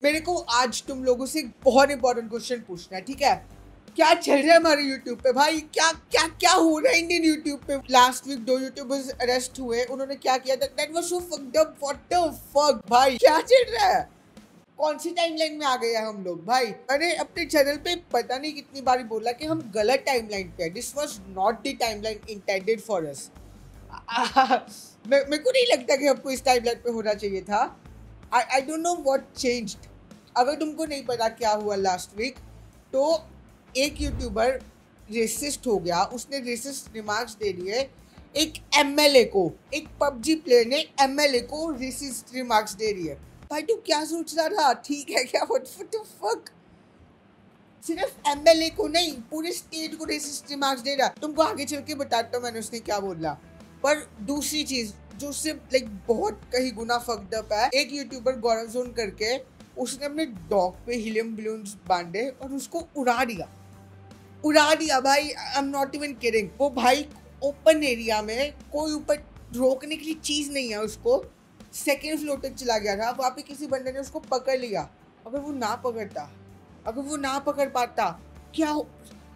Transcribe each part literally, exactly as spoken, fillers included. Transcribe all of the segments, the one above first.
मेरे को आज तुम लोगों से एक बहुत इंपॉर्टेंट क्वेश्चन पूछना है, ठीक है? क्या चल रहा है हमारे यूट्यूब पे भाई? क्या क्या क्या हो रहा है इंडियन यूट्यूब पे? लास्ट वीक दो यूट्यूबर्स अरेस्ट हुए, उन्होंने क्या किया था? That was so fucked up. What the fuck भाई, क्या चल रहा है? कौन सी टाइमलाइन में आ गए हैं हम लोग भाई? मैंने अपने चैनल पे पता नहीं कितनी बार बोला कि हम गलत टाइमलाइन पे हैं। This was not the timeline intended for us. मेरे को नहीं लगता कि आपको इस टाइमलाइन पे होना चाहिए था। I I don't know what changed. अगर तुमको नहीं पता क्या हुआ लास्ट वीक, तो एक यूट्यूबर रेसिस्ट हो गया। उसने रेसिस्ट रिमार्क्स दे दिए एक एमएलए को। एक पबजी प्लेयर ने एमएलए को रेसिस्ट रिमार्क्स दे दिए। भाई तू क्या सोच रहा था? ठीक है क्या? What the fuck? सिर्फ एमएलए को नहीं, पूरे स्टेट को रेसिस्ट रिमार्क्स दे रहा। तुमको आगे चल के बताता हूँ मैंने उसने क्या बोला। पर दूसरी चीज जो उससे लाइक बहुत कहीं गुना फक्ड अप है, एक यूट्यूबर गौरव जोन करके, उसने अपने डॉग पे हीलियम बलून्स बांधे और उसको उड़ा दिया। उड़ा दिया भाई, I am not even kidding. वो भाई ओपन एरिया में, कोई ऊपर रोकने के लिए चीज नहीं है, उसको सेकेंड फ्लोर तक चला गया था। वहाँ पे किसी बंदे ने उसको पकड़ लिया। अगर वो ना पकड़ता, अगर वो ना पकड़ पाता, क्या हो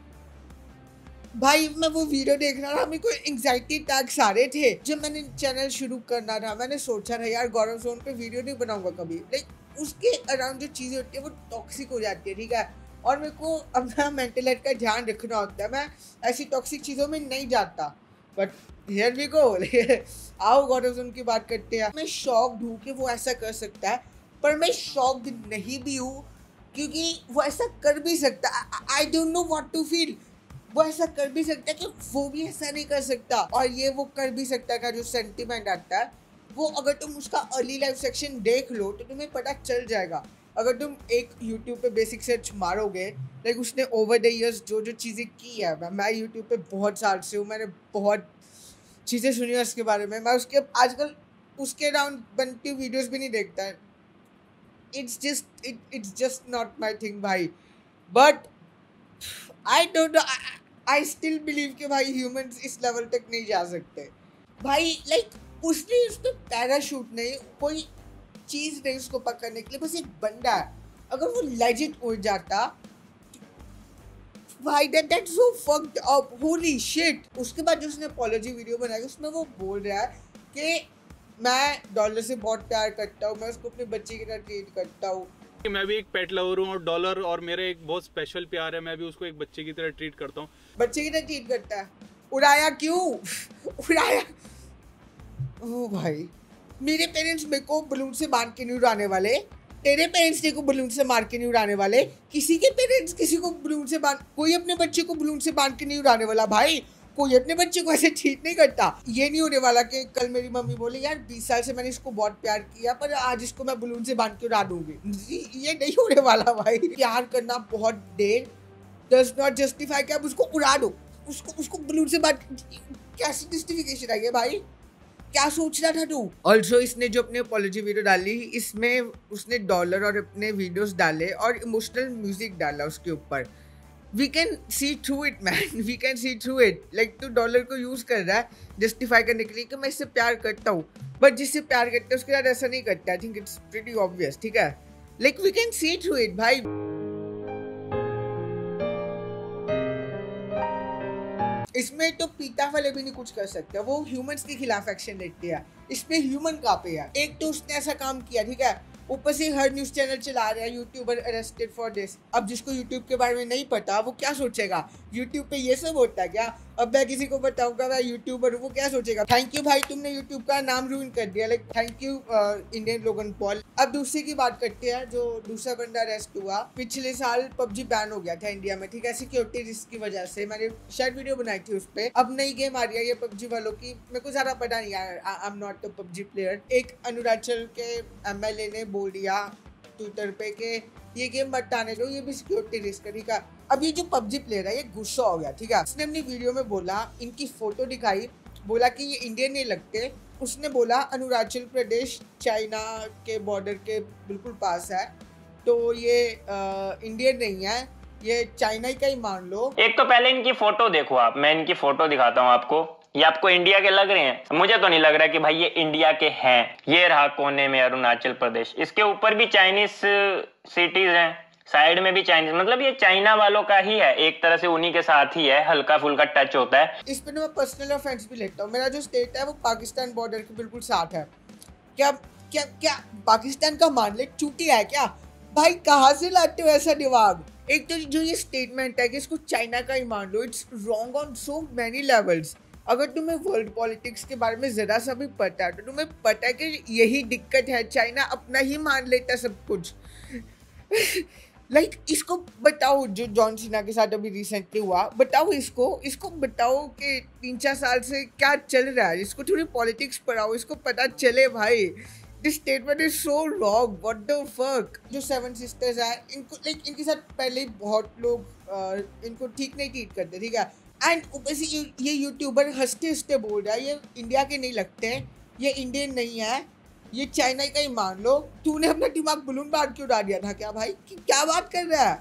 भाई? मैं वो वीडियो देख रहा था, मेरे को एंग्जाइटी अटैक्स आ रहे थे। जब मैंने चैनल शुरू करना था, मैंने सोचा था यार गौरव जोन पे वीडियो नहीं बनाऊंगा कभी। लाइक उसके अराउंड जो चीज़ें होती है वो टॉक्सिक हो जाती है, ठीक है? और मेरे को अपना मेंटल हेल्थ का ध्यान रखना होता है। मैं ऐसी टॉक्सिक चीज़ों में नहीं जाता। But here we go. आओ गौरव जोन की बात करते हैं। मैं शॉक्ड हूँ कि वो ऐसा कर सकता है, पर मैं शॉक्ड नहीं भी हूँ क्योंकि वो ऐसा कर भी सकता है। I don't know what to feel. वो ऐसा कर भी सकता है कि वो भी ऐसा नहीं कर सकता, और ये वो कर भी सकता है का जो सेंटीमेंट आता है, वो अगर तुम उसका अर्ली लाइफ सेक्शन देख लो तो तुम्हें पता चल जाएगा। अगर तुम एक यूट्यूब पे बेसिक सर्च मारोगे, लाइक उसने ओवर द ईयर्स जो जो चीज़ें की है, मैं यूट्यूब पे बहुत साल से हूँ, मैंने बहुत चीज़ें सुनी है उसके बारे में। मैं उसके आजकल उसके अराउंड बनती वीडियोस भी नहीं देखता है। It's just it it's just not my thing भाई। But I don't know, I still believe कि भाई ह्यूमंस इस लेवल तक नहीं जा सकते भाई। लाइक उसने उसको पैराशूट नहीं, कोई चीज़ नहीं उसको पकड़ने के लिए, बस एक बंदा है। अगर वो लेजिट उड़ जाता भाई, that that's so fucked up, holy shit. उसके बाद जो उसने अपॉलॉजी वीडियो बनाई, उसमें वो बोल रहा है कि मैं डॉलर से बहुत प्यार करता हूँ, मैं उसको अपने बच्चे की तरह ट्रीट करता हूँ। मैं भी एक पेट लवर हूँ और डॉलर और मेरा एक बहुत स्पेशल प्यार है। मैं भी उसको एक बच्चे की तरह ट्रीट करता हूँ। बच्चे की तरह ट्रीट करता है? उड़ाया क्यों? उड़ाया ओ भाई, मेरे पेरेंट्स मेरे को बलून से बांध के नहीं उड़ाने वाले। तेरे पेरेंट्स तेरे को बलून से मार के नहीं उड़ाने वाले। किसी के पेरेंट्स किसी को बलून से बांध, कोई अपने बच्चे को बलून से बांध के नहीं उड़ाने वाला भाई। कोई अपने बच्चे को ऐसे ट्रीट नहीं करता। ये नहीं होने वाला कि कल मेरी मम्मी बोले यार बीस साल से मैंने इसको बहुत प्यार किया, पर आज इसको मैं बलून से बांध के उड़ा दूंगी। ये नहीं होने वाला भाई। प्यार करना बहुत देर डज नॉट जस्टिफाई कि आप उसको उड़ा दो, उसको उसको बलून से बांध। कैसी जस्टिफिकेशन है ये भाई? क्या सोच रहा था तू? ऑल्सो इसने जो अपने अपॉलॉजी वीडियो डाली, इसमें उसने डॉलर और अपने वीडियोस डाले और इमोशनल म्यूजिक डाला उसके ऊपर। We can see through it man, we can see through it. Like तू डॉलर को यूज कर रहा है जस्टिफाई करने के लिए कि मैं इससे प्यार करता हूँ, बट जिससे प्यार करता है उसके साथ ऐसा नहीं करता। I think it's pretty obvious, ठीक है? Like we can see through it भाई। इसमें तो पीता वाले भी नहीं कुछ कर सकते, वो ह्यूमंस के खिलाफ एक्शन लेते हैं। इसमें ह्यूमन कहाँ पे है? एक तो उसने ऐसा काम किया, ठीक है, ऊपर से हर न्यूज चैनल चला रहा है यूट्यूबर अरेस्टेड फॉर दिस। अब जिसको यूट्यूब के बारे में नहीं पता वो क्या सोचेगा? यूट्यूब पे ये सब होता है क्या? अब मैं किसी को बताऊंगा मैं यूट्यूबर हूँ, वो क्या सोचेगा? थैंक यू भाई, तुमने यूट्यूब का नाम रूइन कर दिया। Like thank you Indian Logan Paul. अब दूसरे की बात करते हैं, जो दूसरा बंदा अरेस्ट हुआ। पिछले साल पबजी बैन हो गया था इंडिया में, ठीक है, सिक्योरिटी रिस्क की वजह से। मैंने शायद वीडियो बनाई थी उस पर। अब नई गेम आ रही है ये पबजी वालों की, मेरे को ज़्यादा पता नहीं यार, I am not a PUBG player. एक अरुणाचल के एमएलए ने बोल दिया ट्विटर पे कि ये गेम मत आने दो, ये भी सिक्योरिटी रिस्क है, ठीक है। अब ये जो पबजी प्लेयर है ये गुस्सा हो गया, ठीक है। उसने अपनी वीडियो में बोला, इनकी फोटो दिखाई, बोला कि ये इंडियन नहीं लगते। उसने बोला अरुणाचल प्रदेश चाइना के बॉर्डर के बिल्कुल पास है, तो ये आ, इंडियन नहीं है, ये चाइना का ही मान लो। एक तो पहले इनकी फोटो देखो आप, मैं इनकी फोटो दिखाता हूँ आपको। ये आपको इंडिया के लग रहे हैं? मुझे तो नहीं लग रहा कि भाई ये इंडिया के हैं। ये रहा कोने में अरुणाचल प्रदेश, इसके ऊपर भी चाइनीज सिटीज हैं, साइड में भी चाइनीज, मतलब ये चाइना वालों का ही है, एक तरह से उन्हीं के साथ ही है, हल्का फुल्का टच होता है। इस पे मैं पर्सनल ऑफेंस भी लेता हूँ। मेरा जो स्टेट है वो पाकिस्तान बॉर्डर के बिल्कुल साथ है। क्या क्या क्या पाकिस्तान का मान ले चूती है क्या भाई? कहाँ से लाते हो ऐसा दिमाग? एक तो जो ये स्टेटमेंट है कि इसको चाइना का ही मान लो, it's wrong on so many levels. अगर तुम्हें वर्ल्ड पॉलिटिक्स के बारे में जरा सा भी पता है तो तुम्हें पता है कि यही दिक्कत है, चाइना अपना ही मान लेता सब कुछ। लाइक like, इसको बताओ जो जॉन सीना के साथ अभी रिसेंटली हुआ, बताओ इसको इसको बताओ कि तीन चार साल से क्या चल रहा है। इसको थोड़ी पॉलिटिक्स पढ़ाओ, इसको पता चले भाई। This statement is so wrong, what the fuck. जो सेवन सिस्टर्स है इनको लाइक like, इनके साथ पहले ही बहुत लोग आ, इनको ठीक नहीं ट्रीट करते, ठीक है। एंड ऊपर से ये यूट्यूबर हंसते हंसते बोल रहा है ये इंडिया के नहीं लगते, ये इंडियन नहीं है, ये चाइना का ही मान लो। तूने अपना दिमाग बलून बांध क्यों उड़ा दिया था क्या भाई? कि क्या बात कर रहा है?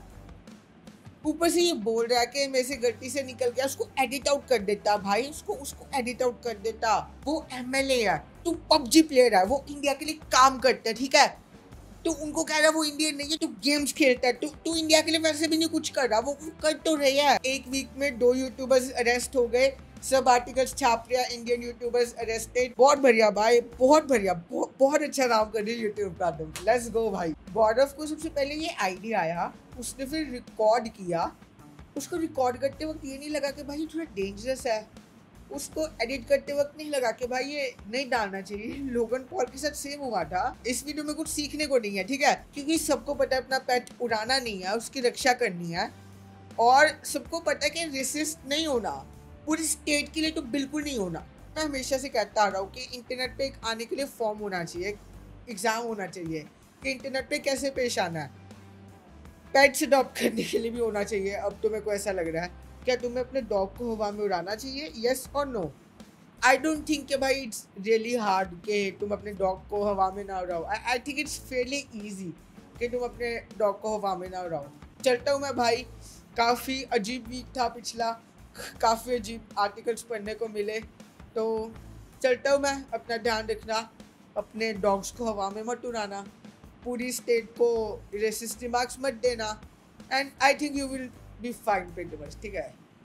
ऊपर से ये बोल रहा है कि मेरे से गलती से निकल गया, उसको एडिट आउट कर देता भाई, उसको उसको एडिट आउट कर देता। वो एमएलए है, तू पबजी प्लेयर है, वो इंडिया के लिए काम करता है, ठीक है। तो उनको कह रहा है वो इंडियन नहीं है, तू गेम्स खेलता है, तू तू इंडिया के लिए वैसे भी नहीं कुछ कर रहा, वो कर तो रही है। एक वीक में दो यूट्यूबर्स अरेस्ट हो गए, सब आर्टिकल्स छाप रहा है, इंडियन यूट्यूबर्स अरेस्टेड। बहुत बढ़िया भाई, बहुत बढ़िया, बहुत, बहुत अच्छा काम कर रही है यूट्यूब का, तुम लेट्स गो भाई। गौरव को सबसे पहले ये आइडिया आया, उसने फिर रिकॉर्ड किया। उसको रिकॉर्ड करते वक्त ये नहीं लगा कि भाई थोड़ा डेंजरस है, उसको एडिट करते वक्त नहीं लगा कि भाई ये नहीं डालना चाहिए। लोगन पॉल के साथ सेम हुआ था। इस वीडियो में कुछ सीखने को नहीं है, ठीक है, क्योंकि सबको पता है अपना पेट उड़ाना नहीं है, उसकी रक्षा करनी है। और सबको पता है कि रेसिस्ट नहीं होना, पूरी स्टेट के लिए तो बिल्कुल नहीं होना। मैं हमेशा से कहता आ रहा हूँ कि इंटरनेट पे एक आने के लिए फॉर्म होना चाहिए, एग्ज़ाम होना चाहिए कि इंटरनेट पे कैसे पेश आना है। पेट्स अडॉप्ट करने के लिए भी होना चाहिए। अब तो मेरे को ऐसा लग रहा है, क्या तुम्हें अपने डॉग को हवा में उड़ाना चाहिए, येस और नो? आई डोंट थिंक कि भाई इट्स रियली हार्ड कि तुम अपने डॉग को हवा में ना उड़ाओ। I think it's fairly easy कि तुम अपने डॉग को हवा में ना उड़ाओ। चलता हूँ मैं भाई, काफ़ी अजीब वीक था पिछला, काफ़ी अजीब आर्टिकल्स पढ़ने को मिले, तो चलता हूँ मैं। अपना ध्यान रखना, अपने डॉग्स को हवा में मत उड़ाना, पूरी स्टेट को रेसिस्ट रिमार्क्स मत देना, and I think you will be fine pretty much, ठीक है।